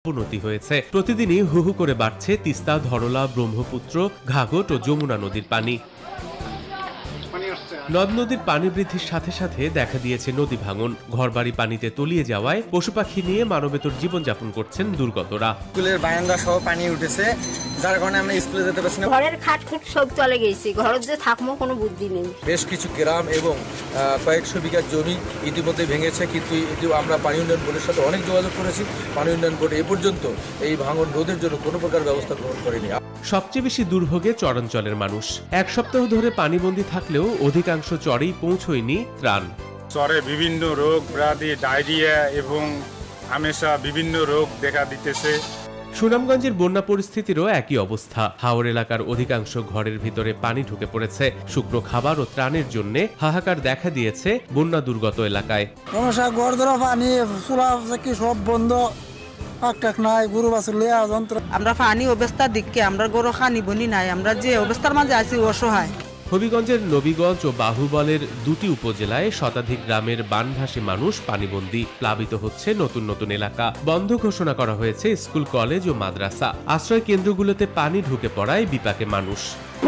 অবনতি হয়েছে। প্রতিদিনই হু হু করে বাড়ছে তিস্তা, ধরলা, ব্রহ্মপুত্র, ঘাঘট ও যমুনা নদীর পানি। নদ নদীর পানি বৃদ্ধির সাথে সাথে দেখা দিয়েছে নদী ভাঙন। ঘরবাড়ি পানিতে তলিয়ে যাওয়ায় পশু পাখি নিয়ে মানবেতর জীবনযাপন করছেন দুর্গতরা। স্কুলের বারান্দা সহ পানি উঠেছে, যার কারণে আমরা স্কুলে যেতে পারছি না। ঘরের খাট খুট সব চলে গেছে, ঘরে যে থাকবো কোনো বুদ্ধি নেই। বেশ কিছু গ্রাম এবং কয়েকশো বিঘা জমি ইতিমধ্যে ভেঙেছে, কিন্তু আমরা পানি উন্নয়ন বোর্ডের সাথে অনেক যোগাযোগ করেছি। পানি উন্নয়ন বোর্ড এ পর্যন্ত এই ভাঙন রোধের জন্য কোনো প্রকার ব্যবস্থা গ্রহণ করেনি। সবচেয়ে বেশি দুর্ভোগে চরাঞ্চলের মানুষ। এক সপ্তাহ ধরে পানিবন্দী থাকলেও অধিকাংশ চরেই পৌঁছয়নি ত্রাণ। চরে বিভিন্ন রোগ ব্যাধি, ডায়রিয়া এবং হামেশা বিভিন্ন রোগ দেখা দিতেছে। সুনামগঞ্জের বন্যা পরিস্থিতিরও একই অবস্থা। হাওর এলাকার অধিকাংশ ঘরের ভিতরে পানি ঢুকে পড়েছে। শুকনো খাবার ও ত্রাণের জন্য হাহাকার দেখা দিয়েছে বন্যা দুর্গত এলাকায়। সমস্যা ঘর ধরা পানি, চুলা সব বন্ধ, নাই গরু বাছুর লিয়া যন্ত্র। আমরা পানি অবস্থা দিকে আমরা গরু খানি বনি নাই, আমরা যে অবস্থার মাঝে আছি অসহায়। হবিগঞ্জের নবীগঞ্জ ও বাহুবলের দুটি উপজেলায় শতাধিক গ্রামের বানভাসী মানুষ পানিবন্দী। প্লাবিত হচ্ছে নতুন নতুন এলাকা। বন্ধ ঘোষণা করা হয়েছে স্কুল, কলেজ ও মাদ্রাসা। আশ্রয় কেন্দ্রগুলোতে পানি ঢুকে পড়ায় বিপাকে মানুষ।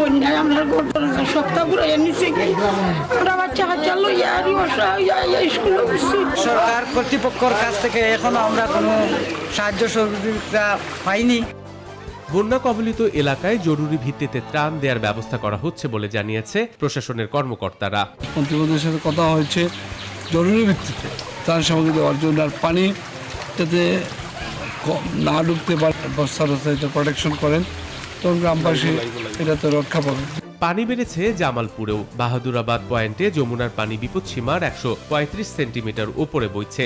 সরকার কর্তৃপক্ষের কাছ থেকে এখনো আমরা কোনো সাহায্য সহযোগিতা পাইনি। বন্যা কবলিত এলাকায় জরুরি ভিত্তিতে ত্রাণ দেওয়ার ব্যবস্থা করা হচ্ছে বলে জানিয়েছে প্রশাসনের কর্মকর্তারা। মন্ত্রীদের সাথে কথা হয়েছে জরুরি ভিত্তিতে ত্রাণ সামগ্রী দেওয়ার জন্য, আর পানি যাতে না ঢুকতে পারে বস্তার প্রোটেকশন করেন, তখন গ্রামবাসী এটাতে রক্ষা পাবে। পানি বেড়েছে জামালপুরেও। বাহাদুরাবাদ পয়েন্টে যমুনার পানি বিপদসীমার 135 সেন্টিমিটার উপরে বইছে।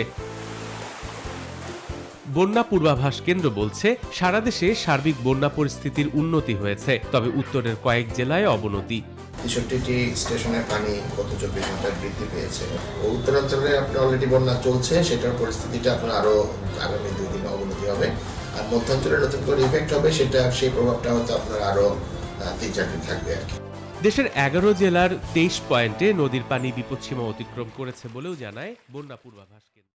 বন্যা পূর্বাভাস কেন্দ্র বলছে, সারা দেশে সার্বিক বন্যা পরিস্থিতির উন্নতি হয়েছে, তবে উত্তরের কয়েক জেলায় অবনতি। 63টি স্টেশনের পানি গত 24 ঘন্টায় বৃদ্ধি পেয়েছে। উত্তরাঞ্চলে আপনার অলরেডি বন্যা চলছে, সেটার পরিস্থিতিটা আপনার আরো আগামী 2 দিনে অবনতি হবে। আর মধ্যাঞ্চলে নতুন করে ইফেক্ট হবে, সেই প্রভাবটা হয়তো আপনার আরো 3-4 দিন থাকবে আর কি। দেশের 11 জেলার 23 পয়েন্টে নদীর পানি বিপদসীমা অতিক্রম করেছে বলেও জানায় বন্যা পূর্বাভাস কেন্দ্র।